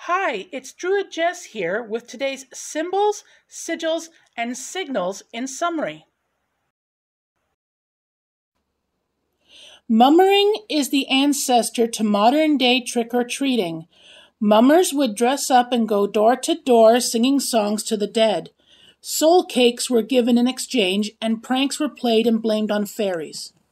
Hi, it's Druid Jess here with today's symbols, sigils, and signals in Summery. Mummering is the ancestor to modern-day trick-or-treating. Mummers would dress up and go door to door singing songs to the dead. Soul cakes were given in exchange, and pranks were played and blamed on fairies.